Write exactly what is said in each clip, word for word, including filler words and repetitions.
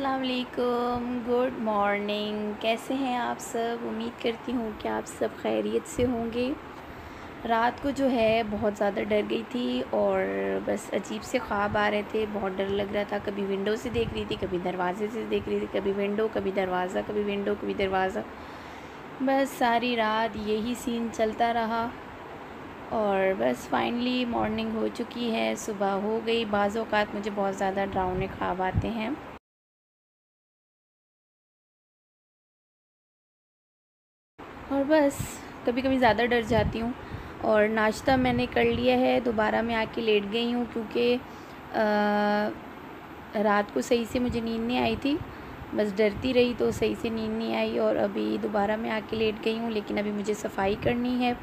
अस्सलाम वालेकुम, good morning. कैसे हैं आप सब? उम्मीद करती हूँ कि आप सब खैरियत से होंगे। रात को जो है बहुत ज़्यादा डर गई थी और बस अजीब से ख्वाब आ रहे थे। बहुत डर लग रहा था। कभी विंडो से देख रही थी, कभी दरवाज़े से देख रही थी, कभी विंडो कभी दरवाज़ा, कभी विंडो कभी दरवाज़ा। बस सारी रात यही सीन चलता रहा और बस फाइनली मॉर्निंग हो चुकी है, सुबह हो गई। बाज़ औक़ात मुझे बहुत ज़्यादा डरावने ख्वाब आते हैं। और बस कभी कभी ज़्यादा डर जाती हूँ। और नाश्ता मैंने कर लिया है, दोबारा मैं आके लेट गई हूँ क्योंकि रात को सही से मुझे नींद नहीं आई थी। बस डरती रही तो सही से नींद नहीं आई और अभी दोबारा मैं आके लेट गई हूँ। लेकिन अभी मुझे सफाई करनी है।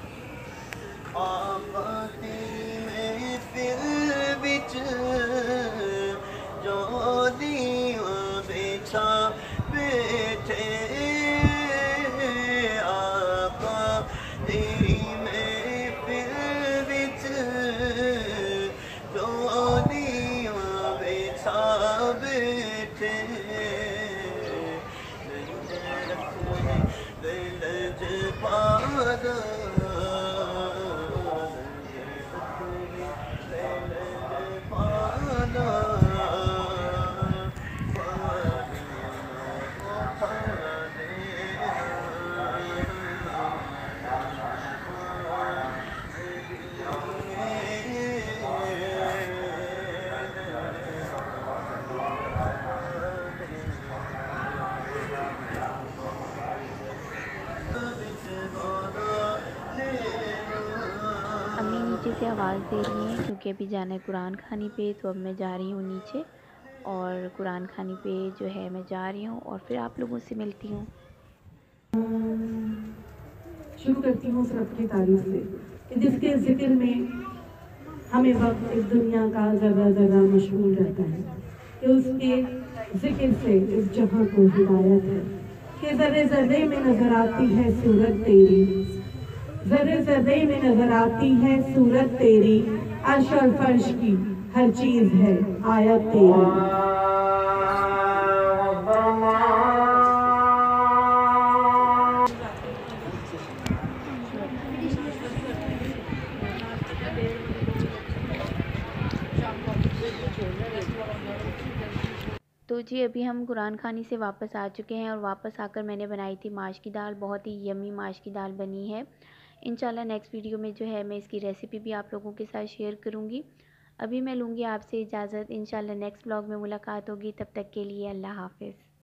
अम्मी नीचे से आवाज़ दे रही हैं क्योंकि अभी जाना है कुरान खानी पे। तो अब मैं जा रही हूँ नीचे और कुरान खानी पे जो है मैं जा रही हूँ और फिर आप लोगों से मिलती हूँ। शुरू करती हूँ उस रब की तारीफ से कि जिसके जिक्र में हमें वक्त इस दुनिया का ज़र्रा ज़र्रा मशगूल रहता है, कि उसके जिक्र से इस जहां को हिदायत है, कि ज़र्रे ज़र्रे में नज़र आती है सूरत तेरी, ज़र्रे ज़र्रे में नज़र आती है सूरत तेरी, अर्श और फर्श की हर चीज़ है आयत तेरी। तो जी अभी हम कुरान खानी से वापस आ चुके हैं और वापस आकर मैंने बनाई थी माश की दाल। बहुत ही यम्मी माश की दाल बनी है। इंशाल्लाह नेक्स्ट वीडियो में जो है मैं इसकी रेसिपी भी आप लोगों के साथ शेयर करूँगी। अभी मैं लूँगी आपसे इजाज़त। इंशाल्लाह नेक्स्ट व्लॉग में मुलाकात होगी। तब तक के लिए अल्लाह हाफ़िज़।